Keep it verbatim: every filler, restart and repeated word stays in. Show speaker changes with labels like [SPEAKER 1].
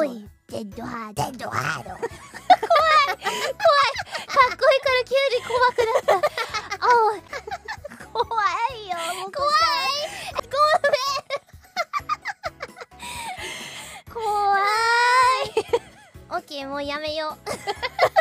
[SPEAKER 1] おいデッドハードデッドハード。怖い怖い、かっこいいから急に怖くなった。おい怖いよ、もう怖い、ごめん怖い。オッケー、もうやめよう。